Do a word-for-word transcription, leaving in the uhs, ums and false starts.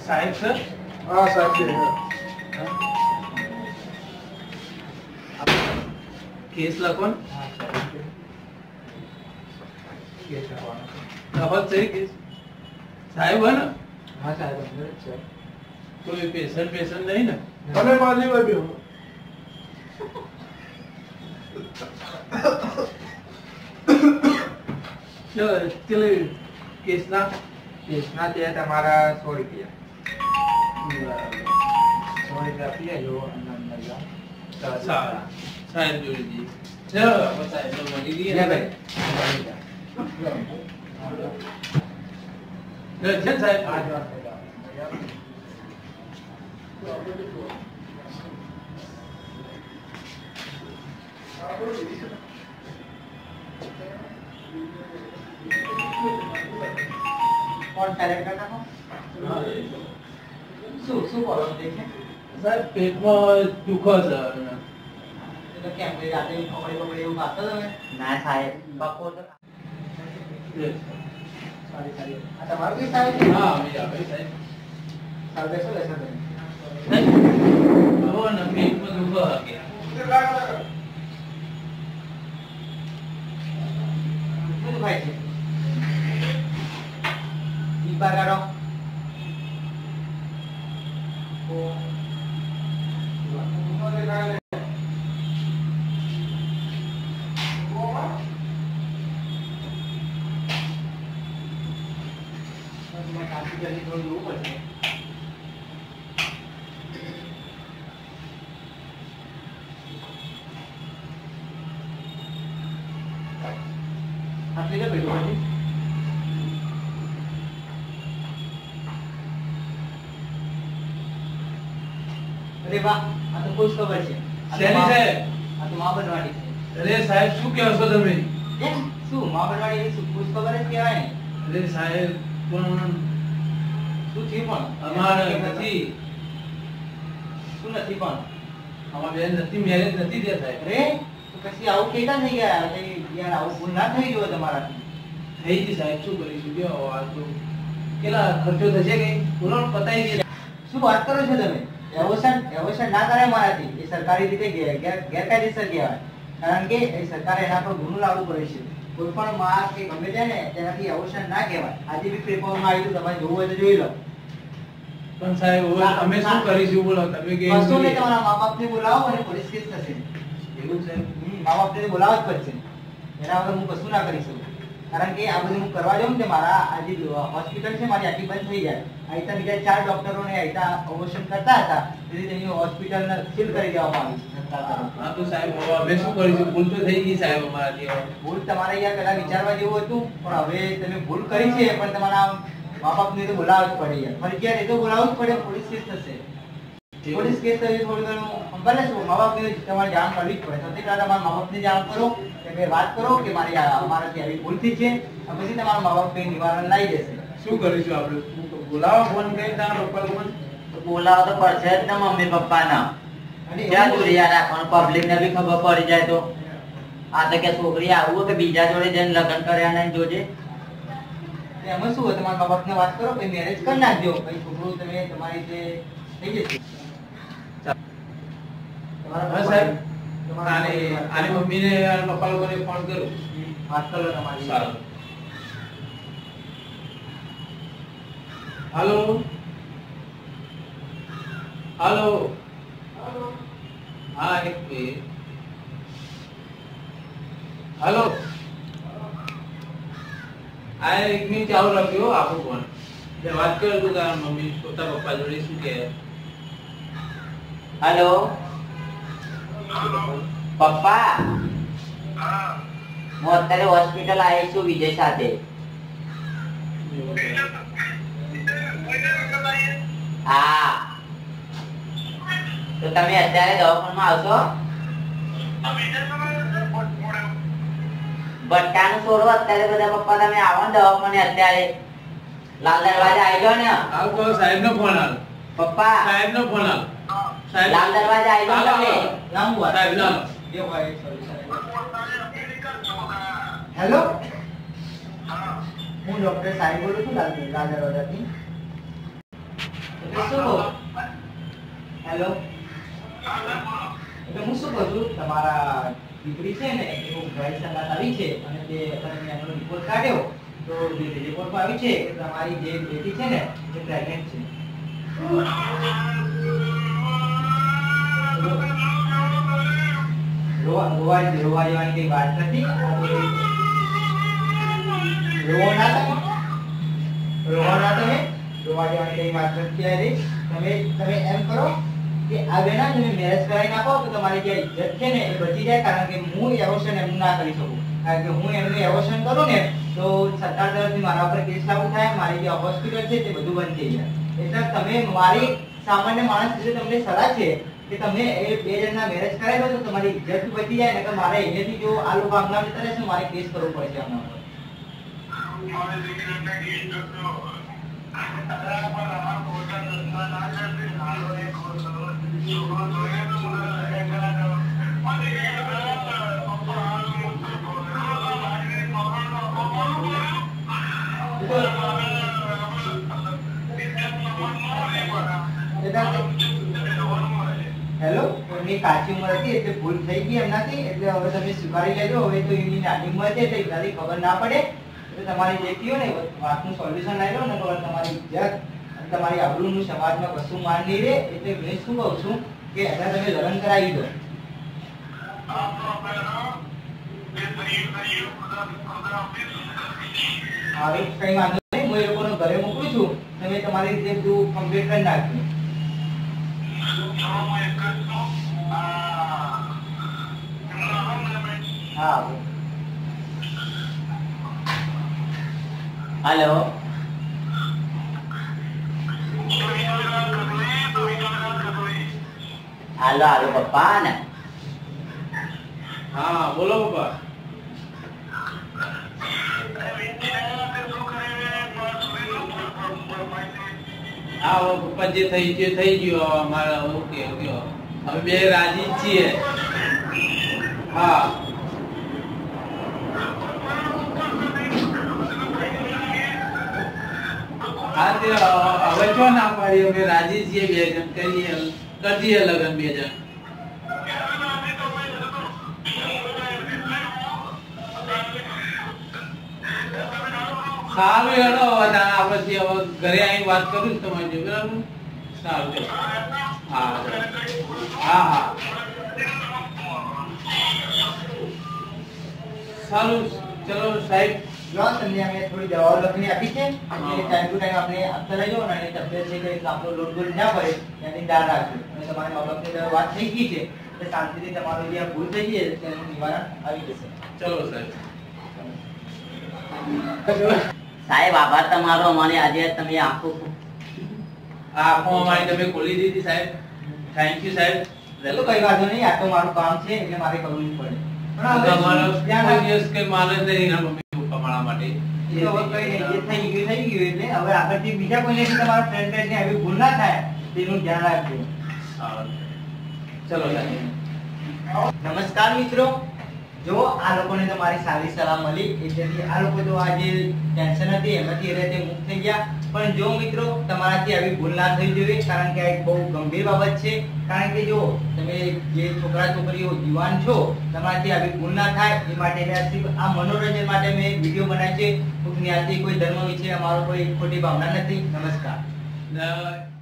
સાહેબ સર હા સાહેબ છે કેસ લખો ને હા સાહેબ કેસ લખવાનો લખો છે કેસ સાહેબ હે ને હા સાહેબ અંદર જ છે કોઈ પેશન્ટ પેશન્ટ નહીં ને તમે મારી બાજુ ચલો ચલો કેસના કેસના છે તમારા સો રૂપિયા સો રૂપિયા આપી દેજો અંદર અંદર જાઓ સારું સાહેબ જોડી દઈએ ચલો સાહેબ તો મળી ગઈ લે ને ભાઈ લે છે સાહેબ આ જો કોણ પેરેન્ટ કરતા હો શું શું બોલો દેખે સાહેબ પેટમાં દુખો છે એટલે કેમ કોઈ રાતે ખબર ખબર એવું ખાતો તમે ના સાહેબ બપોર તો સારી સારી આ તમારું બી સાહેબ હા અમે આવે સાહેબ સાહેબ બેસો લેસો તમે હવે ને પેટમાં દુખો હકે શું ભાઈ છે ઈ બગાડો ઓ આટલી કે બેઠો પછી અરે વાહ આ તો ખુશ ખબર છે શેની સાહેબ આ તો મા બનવાડી છે અરે સાહેબ શું કહો છો તમે એમ શું મા બનવાડી એવી શું ખુશ ખબર જ કહેવાય ને અરે સાહેબ પણ શું થયું પણ અમારે નથી શું નથી પણ અમારે બેન નથી મેરેજ નથી થયા સાહેબ અરે તો પછી આવું કેતા થઈ ગયા કઈ યાર આવું ભૂલ ના થઈ ગયો તમારાથી થઈ ગઈ સાહેબ શું કરીશું કે આ તો કેટલા ખર્ચો થશે કઈ બોલો ને પતાઈ દે શું વાત કરો છો તમે એવોશન એવોશન ના કરાય મારાથી એ સરકારી રીતે ગેર ગેર- ગેરકાયદેસર કહેવાય કારણ કે એ સરકારે એના પર ગુનો લાગુ કરે છે કોઈ પણ માં કે ગમે તે ને તેનાથી એવોશન ના કહેવાય આજે બી પેપરમાં આવ્યું તમારે જોવું હોય તો જોઈ લો પણ સાહેબ હવે અમે શું કરીશું બોલો તમે કે કશો નહીં તમારા મા બાપને બોલાવો અને પોલીસ કેસ થશે એવું સાહેબ હમ, મા બાપને તો બોલાવવા જ પડશે એના વગર હું કશું ના કરી શકું કારણ કે આ બધું હું કરવા જાઉં ને તે મારા આ જે હોસ્પિટલ છે મારી આખી બંધ થઈ જાય અહીંતા બીજા ચાર ડોક્ટરોને અહીંતા ઓપરેશન કરતા હતા તેથી તેની હોસ્પિટલને સીલ કરી દેવામાં આવી છે સરકાર તરફથી. હા તો સાહેબ હવે અમે શું કરીશું ભૂલ તો થઈ ગઈ સાહેબ અમારાથી હવે. ભૂલ તમારે યાર પહેલા વિચારવા જેવું હતું પણ હવે તમે ભૂલ કરી છે પણ તમારા મા બાપને તો બોલાવવા જ પડે યાર ફરજિયાત એ તો બોલાવવું જ પડે પોલીસ કેસ થશે પોલીસ કેસ થશે થોડું ઘણું ભલે શું મા બાપને તમારે જાણ કરવી જ પડે સૌથી પહેલા તમારા મા બાપને જાણ કરો કે ભાઈ વાત કરો કે મારી આ અમારાથી આવી ભૂલ થઈ છે અને પછી તમારા મા બાપ કઈ નિવારણ લાવી દેશે શું કરીશું આપણે બોલાવો ફોન કરી તારા પપ્પા લોકોને બોલાવો તો પડશે જ ને મમ્મી પપ્પાના અને ક્યાં એવું- દુરિયા રાખવાનું પબ્લિક ને બી ખબર પડી જાય તો આ તો કે છોકરી આવું કે બીજા જોડે જઈને લગ્ન કર્યા નહીં જોજે એમાં શું હોય તમારા મા બાપને વાત કરો પછી મેરેજ કરી નાખજો પછી છોકરું તમે તમારી જે થઈ જશે તમારા હા સાહેબ તમારા આને આની મમ્મીને અને પપ્પા લોકોને ફોન કરું વાત કરો તમારી સારું હાલો હાલો હા એક મિનિટ હાલો આ એક મિનિટ ચાલુ રાખ્યો આપો ફોન એટલે વાત કર તું તારા મમ્મી પોતા પપ્પા જોડે શું કહે હેલો પપ્પા હું અત્યારે હોસ્પિટલ આવી છું વિજય સાથે હા તો તમે અત્યારે દવાખાનામાં આવશો બટ્ટાનું છોડો અત્યારે બધા પપ્પા તમે આવો ને દવાખાને અત્યારે લાલ દરવાજા આવી જાઓ ને હાલ તો સાહેબ નો ફોન હાલ પપ્પા સાહેબ નો ફોન હાલ સાહેબ લાલ દરવાજા આવી જાઓ તમે લાંબુ વાત સાહેબ ના એ ભાઈ sorry, sorry. હેલો હું ડોક્ટર સાહેબ બોલું છું લાલ લાલ દરવાજાથી તો એટલે શું કહું? હેલો, એટલે હું શું કહું છું, તમારા દીકરી છે ને એવું ભાઈ સંગાત આવી છે અને તે તમે એનો રિપોર્ટ કાઢ્યો તો રિપોર્ટમાં આવી છે કે તમારી જે બેટી છે ને એ પ્રેગ્નન્ટ છે. રોવા રોવા રોવા જેવાની કઈ વાત નથી. રોવો ના તમે, રોવો ના તમે, રોવા જેવાની કઈ વાત નથી. આજે તમે તમે એમ કરો કે આ બેના તમે મેરેજ કરાવી નાખો તો તમારી જે ઇજ્જત છે ને એ બચી જાય. કારણ કે હું એવોશન એમ ના કરી શકું. કારણ કે હું એમનું એવોશન કરું ને તો સરકાર તરફથી મારા ઉપર કેસ લાગુ થાય, મારી જે હોસ્પિટલ છે તે બધું બંધ થઈ જાય. એટલે તમે મારી સામાન્ય માણસ તરીકે તમને સલાહ છે કે તમે એ બે જણના મેરેજ કરાવી લો તો તમારી ઇજ્જત બચી જાય. ને કે મારે અહીંયાથી જો આ લોકો આગળ જતા રહેશે મારે કેસ કરવો પડશે આમના પર. હેલો, એમની કાચી ઉંમર હતી એટલે ભૂલ થઈ ગઈ એમનાથી, એટલે હવે તમે સ્વીકારી લેજો. હવે તો એમની નાની ઉંમર છે એટલે એનાથી ખબર ના પડે. એટલે તમારી જે થયું ને વાતનું સોલ્યુશન લાવી લો ને તો તમારી ઇજ્જત અને તમારી આબરૂનું સમાજમાં કશું માન નહીં રહે. એટલે મેં શું કહું છું કે એના તમે લગ્ન કરાવી દો. હવે કઈ વાંધો નહીં, હું એ લોકોને ઘરે મોકલું છું. તમે તમારી રીતે બધું કમ્પ્લીટ કરી નાખ્યું. હા, હેલો, હાલો હાલો પપ્પા ને. હા બોલો પપ્પા. હા પપ્પા જે થઈ ગયું થઈ ગયું. અમારે ઓકે ઓકે અમે બે રાજી જ છીએ. હા હા તે હવે જો ના પાડી અમે રાજી છીએ. બે જણ કરીએ કરીએ લગ્ન બે જણ. સારું હેડો હવે આપણે હવે ઘરે આવીને વાત કરું છું તમારી જોડે, બરાબર? સારું ચલો. હા હા હા સારું ચલો સાહેબ. જો તમને અમે થોડી દવાઓ લખીને આપી છે અને ટાઈમ ટુ ટાઈમ આપણે આપતા રહેજો. અને તબિયત છે કે આપણો લોટ બોલ ના પડે એની ખ્યાલ રાખજો. અને તમારા મા બાપની વાત થઈ ગઈ છે એટલે શાંતિથી તમારું જે ભૂલ થઈ ગઈ છે તેનું નિવારણ આવી જશે. ચલો સાહેબ. સાહેબ આભાર તમારો. અમારી આજે તમે આંખો આ આંખો અમારી તમે ખોલી દીધી સાહેબ. થેન્ક યુ સાહેબ. તો કઈ વાંધો નહીં, આ તો મારું કામ છે એટલે મારે કરવું જ પડે. પણ તમારો ધ્યાન કોઈ દિવસ કઈ માને જ નહીં ના મમ્મી પપ્પા મારા માટે. એ તો હવે કઈ નહીં, જે થઈ ગયું થઈ ગયું. એટલે હવે આગળથી બીજા કોઈને તમારા ફ્રેન્ડ ને આવી ભૂલ ના થાય તેનું ધ્યાન રાખજો. ચલો સાહેબ. નમસ્કાર મિત્રો, જો આ લોકોને તમારી સારી સલાહ મળી એટલે આ લોકો તો આ જે ટેન્શન હતી એમાંથી એ રીતે મુક્ત થઈ ગયા. પણ જો મિત્રો તમારાથી આવી ભૂલ ના થઈ જોઈએ, કારણ કે આ એક બહુ ગંભીર બાબત છે. કારણ કે જો તમે જે છોકરા છોકરીઓ યુવાન છો તમારાથી આવી ભૂલ ના થાય એ માટે આ મનોરંજન માટે મેં એક વિડીયો બનાવ્યો છે. કોઈ જ્ઞાતિ કોઈ ધર્મ વિશે અમારો કોઈ ખોટી ભાવના નથી. નમસ્કાર.